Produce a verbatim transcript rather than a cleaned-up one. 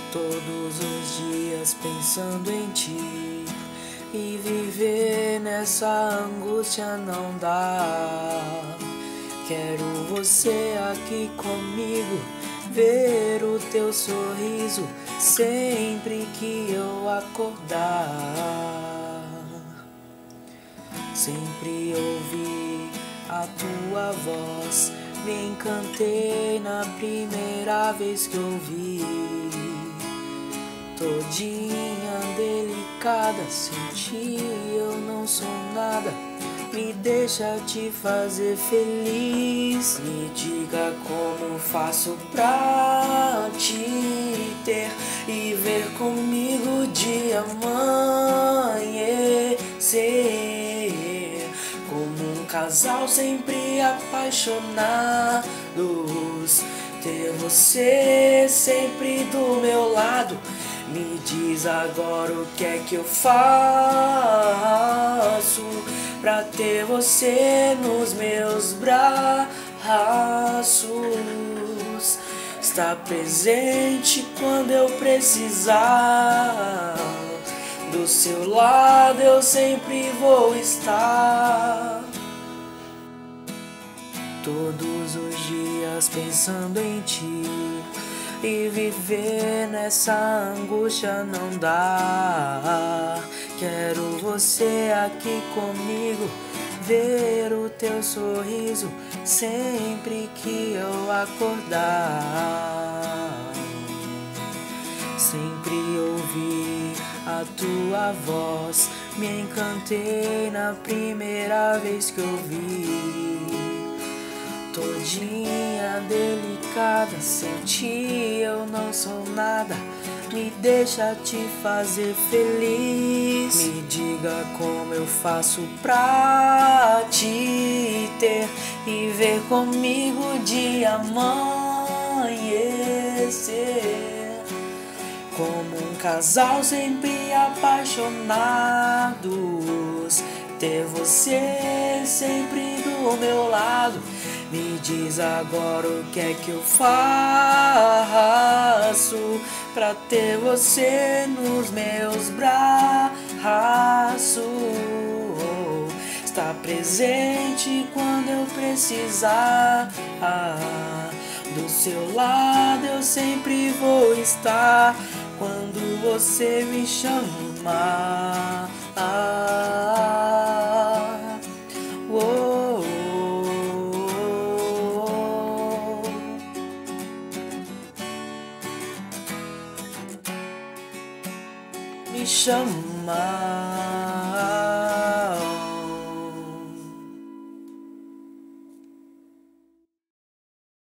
Todos os dias pensando em ti, e viver nessa angústia não dá. Quero você aqui comigo, ver o teu sorriso sempre que eu acordar. Sempre ouvi a tua voz, me encantei na primeira vez que ouvi. Todinha delicada, sem ti eu não sou nada. Me deixa te fazer feliz. Me diga como faço pra te ter e ver comigo de amanhecer. Como um casal sempre apaixonados, ter você sempre do meu lado. Me diz agora o que é que eu faço pra ter você nos meus braços. Estar presente quando eu precisar. Do seu lado eu sempre vou estar. Todos os dias pensando em ti, e viver nessa angústia não dá. Quero você aqui comigo, ver o teu sorriso sempre que eu acordar. Sempre ouvi a tua voz, me encantei na primeira vez que ouvi. Todinha delicada, sem ti eu não sou nada. Me deixa te fazer feliz. Me diga como eu faço pra te ter e ver comigo de amanhecer. Como um casal sempre apaixonados, ter você sempre do meu lado. Me diz agora o que é que eu faço pra ter você nos meus braços. Estar presente quando eu precisar. Do seu lado eu sempre vou estar quando você me chamar. Me chamar.